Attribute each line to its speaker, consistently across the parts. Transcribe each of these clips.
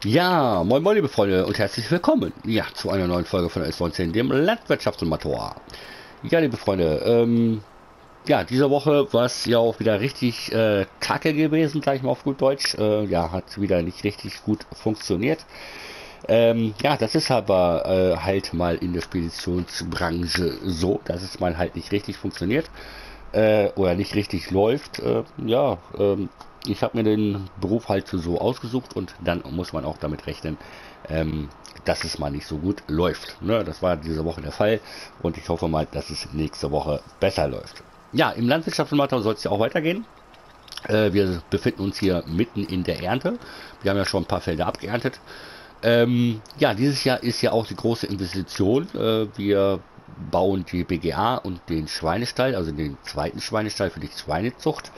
Speaker 1: Ja, moin moin liebe Freunde und herzlich willkommen zu einer neuen Folge von S19, dem Landwirtschaftssimulator. Ja, liebe Freunde, diese Woche war es ja auch wieder richtig kacke gewesen, sag ich mal auf gut Deutsch. Hat wieder nicht richtig gut funktioniert. Das ist aber halt mal in der Speditionsbranche so, dass es mal halt nicht richtig funktioniert oder nicht richtig läuft. Ich habe mir den Beruf halt so ausgesucht und dann muss man auch damit rechnen, dass es mal nicht so gut läuft. Ne? Das war diese Woche der Fall und ich hoffe mal, dass es nächste Woche besser läuft. Ja, im Landwirtschaftssimulator soll es ja auch weitergehen. Wir befinden uns hier mitten in der Ernte. Wir haben ja schon ein paar Felder abgeerntet. Dieses Jahr ist ja auch die große Investition. Wir bauen die BGA und den Schweinestall, also den zweiten Schweinestall für die Schweinezucht.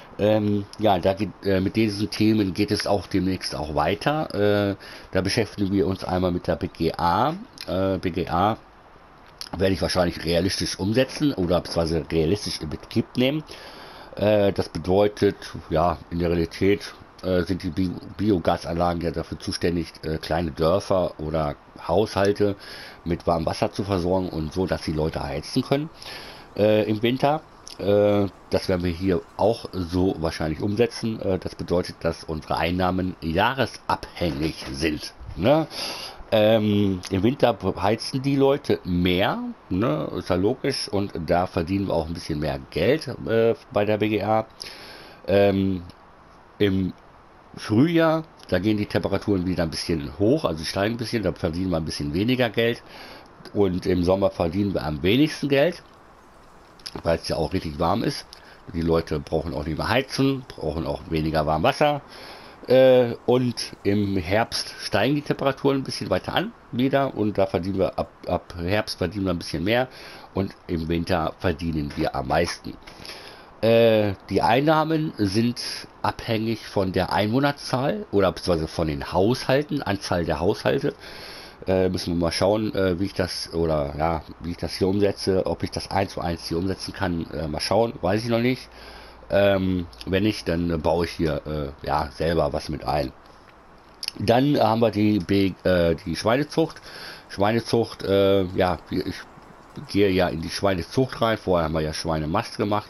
Speaker 1: Mit diesen Themen geht es auch demnächst auch weiter. Da beschäftigen wir uns einmal mit der BGA. BGA werde ich wahrscheinlich realistisch umsetzen oder beziehungsweise realistisch in Betrieb nehmen. Das bedeutet, ja, in der Realität sind die Biogasanlagen ja dafür zuständig, kleine Dörfer oder Haushalte mit warmem Wasser zu versorgen und so, dass die Leute heizen können im Winter. Das werden wir hier auch so wahrscheinlich umsetzen. Das bedeutet, dass unsere Einnahmen jahresabhängig sind. Ne? Im Winter heizen die Leute mehr, ne? Ist ja logisch, und da verdienen wir auch ein bisschen mehr Geld bei der BGA. Ähm, Im Frühjahr, da gehen die Temperaturen wieder ein bisschen hoch, also steigen ein bisschen, da verdienen wir ein bisschen weniger Geld. Und im Sommer verdienen wir am wenigsten Geld, weil es ja auch richtig warm ist. Die Leute brauchen auch nicht mehr heizen, brauchen auch weniger warm Wasser. Und im Herbst steigen die Temperaturen ein bisschen weiter an wieder und da verdienen wir ab Herbst verdienen wir ein bisschen mehr und im Winter verdienen wir am meisten. Die Einnahmen sind abhängig von der Einwohnerzahl oder beziehungsweise von den Haushalten, Anzahl der Haushalte. Müssen wir mal schauen, wie ich das hier umsetze, ob ich das eins zu eins hier umsetzen kann. Mal schauen, weiß ich noch nicht. Wenn nicht, dann baue ich hier selber was mit ein. Dann haben wir die Schweinezucht. Schweinezucht, ich gehe ja in die Schweinezucht rein. Vorher haben wir ja Schweinemast gemacht.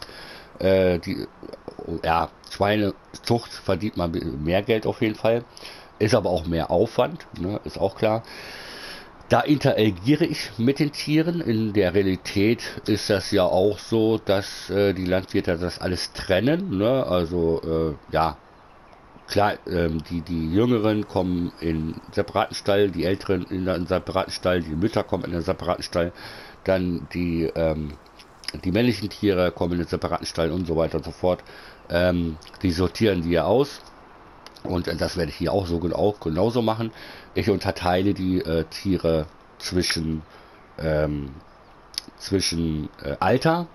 Speaker 1: Schweinezucht verdient man mehr Geld auf jeden Fall. Ist aber auch mehr Aufwand, ne, ist auch klar. Da interagiere ich mit den Tieren. In der Realität ist das ja auch so, dass die Landwirte das alles trennen. Ne? Die Jüngeren kommen in einen separaten Stall, die Älteren in einen separaten Stall, die Mütter kommen in einen separaten Stall, dann die männlichen Tiere kommen in einen separaten Stall und so weiter und so fort. Die sortieren die ja aus. Und das werde ich hier auch genauso machen. Ich unterteile die Tiere zwischen Alter,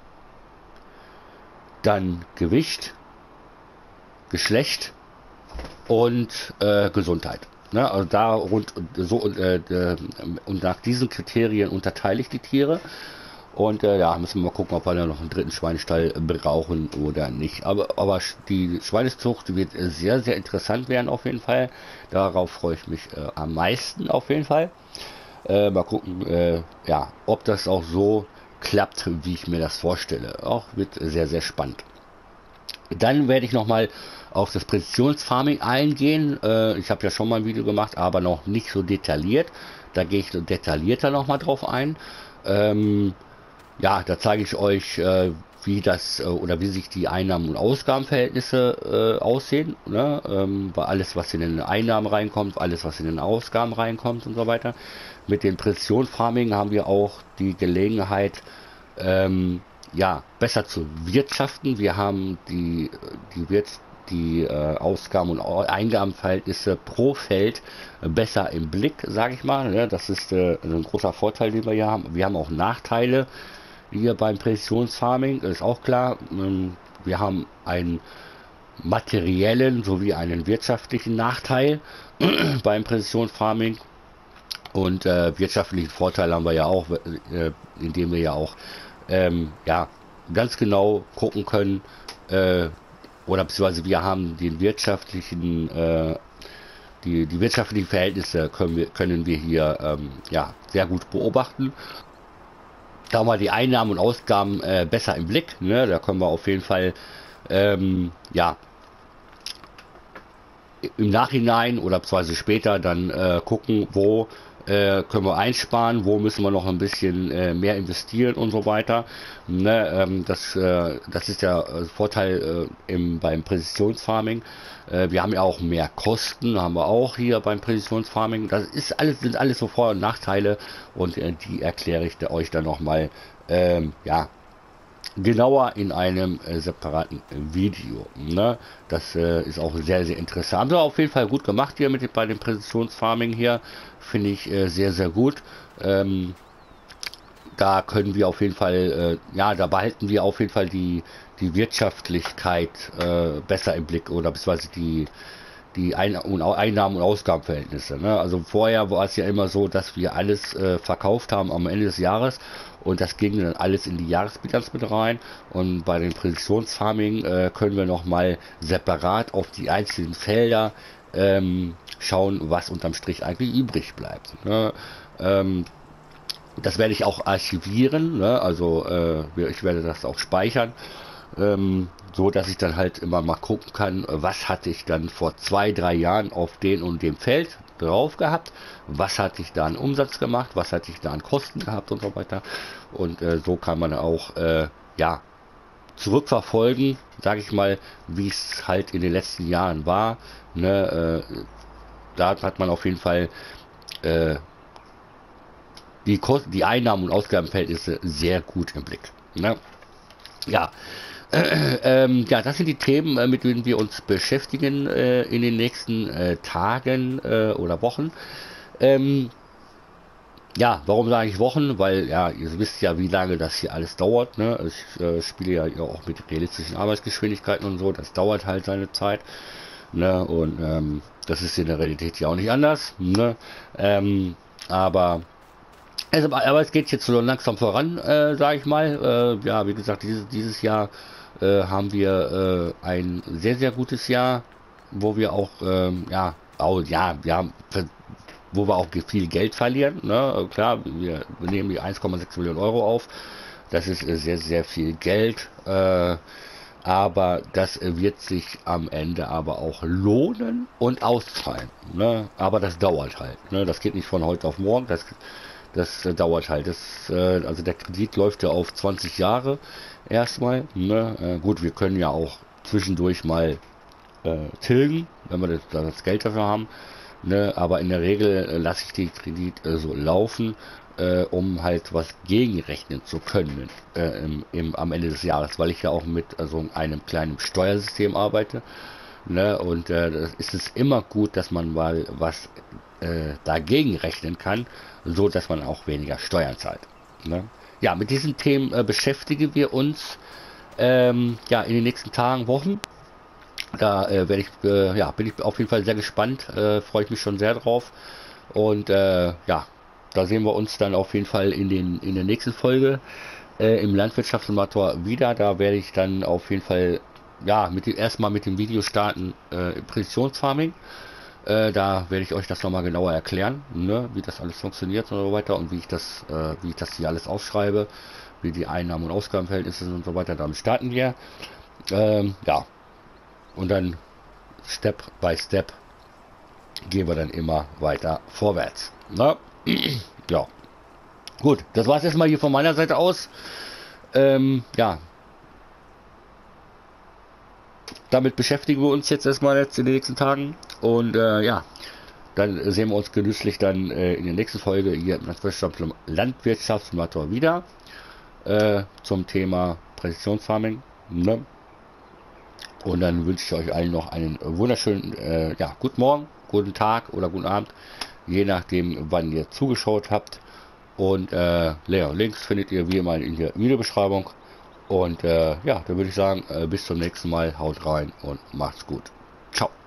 Speaker 1: dann Gewicht, Geschlecht und Gesundheit. Ne? Also und nach diesen Kriterien unterteile ich die Tiere. Und müssen wir mal gucken, ob wir da noch einen dritten Schweinestall brauchen oder nicht. Aber die Schweinezucht wird sehr, sehr interessant werden auf jeden Fall. Darauf freue ich mich am meisten auf jeden Fall. Mal gucken, ob das auch so klappt, wie ich mir das vorstelle. Auch wird sehr, sehr spannend. Dann werde ich nochmal auf das Präzisionsfarming eingehen. Ich habe ja schon mal ein Video gemacht, aber noch nicht so detailliert. Da gehe ich detaillierter nochmal drauf ein. Da zeige ich euch, wie sich die Einnahmen- und Ausgabenverhältnisse aussehen. Ne? Weil alles, was in den Einnahmen reinkommt, alles, was in den Ausgaben reinkommt und so weiter. Mit dem Präzisionsfarming haben wir auch die Gelegenheit, besser zu wirtschaften. Wir haben die Ausgaben- und Eingabenverhältnisse pro Feld besser im Blick, sage ich mal. Ja, das ist ein großer Vorteil, den wir hier haben. Wir haben auch Nachteile hier beim Präzisionsfarming, ist auch klar. Wir haben einen materiellen sowie einen wirtschaftlichen Nachteil beim Präzisionsfarming. Und wirtschaftlichen Vorteil haben wir ja auch, indem wir ja auch ganz genau gucken können, oder beziehungsweise wir haben den wirtschaftlichen die wirtschaftlichen Verhältnisse können wir hier ja, sehr gut beobachten. Da haben wir die Einnahmen und Ausgaben besser im Blick. Ne? Da können wir auf jeden Fall ja, im Nachhinein oder beziehungsweise später dann gucken, wo können wir einsparen, wo müssen wir noch ein bisschen mehr investieren und so weiter. Ne, das ist der Vorteil beim Präzisionsfarming. Wir haben ja auch mehr Kosten, haben wir auch hier beim Präzisionsfarming. Das ist alles, sind alles so Vor- und Nachteile und die erkläre ich euch dann nochmal ja, genauer in einem separaten Video. Ne? Das ist auch sehr, sehr interessant. Haben sie auf jeden Fall gut gemacht hier bei dem Präzisionsfarming hier. Finde ich sehr, sehr gut. Da können wir auf jeden Fall, ja, da behalten wir auf jeden Fall die Wirtschaftlichkeit besser im Blick oder beziehungsweise die Einnahmen- und Ausgabenverhältnisse. Ne? Also vorher war es ja immer so, dass wir alles verkauft haben am Ende des Jahres und das ging dann alles in die Jahresbilanz mit rein. Und bei dem Präzisionsfarming können wir nochmal separat auf die einzelnen Felder schauen, was unterm Strich eigentlich übrig bleibt. Ne? Das werde ich auch archivieren, ne? Also ich werde das auch speichern, so dass ich dann halt immer mal gucken kann, was hatte ich dann vor 2, 3 Jahren auf den und dem Feld drauf gehabt, was hatte ich da an Umsatz gemacht, was hatte ich da an Kosten gehabt und so weiter. Und so kann man auch ja, zurückverfolgen, sage ich mal, wie es halt in den letzten Jahren war. Ne? Da hat man auf jeden Fall die Einnahmen- und Ausgabenverhältnisse sehr gut im Blick. Ne? Ja, ja, das sind die Themen, mit denen wir uns beschäftigen in den nächsten Tagen oder Wochen. Ja, warum sage ich Wochen? Weil, ja, ihr wisst ja, wie lange das hier alles dauert. Ne? Ich spiele ja auch mit realistischen Arbeitsgeschwindigkeiten und so. Das dauert halt seine Zeit. Ne? Und das ist in der Realität ja auch nicht anders. Ne? Aber es geht jetzt so langsam voran, sage ich mal. Ja, wie gesagt, dieses Jahr haben wir ein sehr, sehr gutes Jahr, wo wir auch, wo wir auch viel Geld verlieren. Ne? Klar, wir nehmen die 1,6 Millionen Euro auf. Das ist sehr, sehr viel Geld. Aber das wird sich am Ende aber auch lohnen und auszahlen. Ne? Aber das dauert halt. Ne? Das geht nicht von heute auf morgen. Das dauert halt. Also der Kredit läuft ja auf 20 Jahre erstmal. Ne? Gut, wir können ja auch zwischendurch mal tilgen, wenn wir das Geld dafür haben. Ne? Aber in der Regel lasse ich den Kredit so laufen, um halt was gegenrechnen zu können am Ende des Jahres, weil ich ja auch mit so einem kleinen Steuersystem arbeite. Ne? Und das ist es immer gut, dass man mal was dagegen rechnen kann, so dass man auch weniger Steuern zahlt. Ne? Ja, mit diesen Themen beschäftigen wir uns ja, in den nächsten Tagen, Wochen. Da ja, bin ich auf jeden Fall sehr gespannt, freue ich mich schon sehr drauf. Und ja, da sehen wir uns dann auf jeden Fall in der nächsten Folge im Landwirtschaftssimulator wieder. Da werde ich dann auf jeden Fall ja erstmal mit dem Video starten, Präzisionsfarming. Da werde ich euch das nochmal genauer erklären, ne, wie das alles funktioniert und so weiter und wie ich das hier alles aufschreibe, wie die Einnahmen- und Ausgabenverhältnisse sind und so weiter. Damit starten wir. Ja, und dann Step by Step gehen wir dann immer weiter vorwärts. Ne? Ja, gut, das war es erstmal hier von meiner Seite aus. Ja, damit beschäftigen wir uns jetzt erstmal in den nächsten Tagen und ja, dann sehen wir uns genüsslich dann in der nächsten Folge hier im Landwirtschaftssimulator wieder zum Thema Präzisionsfarming. Ne? Und dann wünsche ich euch allen noch einen wunderschönen ja, guten Morgen, guten Tag oder guten Abend, je nachdem wann ihr zugeschaut habt. Und Links findet ihr wie immer in der Videobeschreibung. Und ja, dann würde ich sagen, bis zum nächsten Mal, haut rein und macht's gut. Ciao.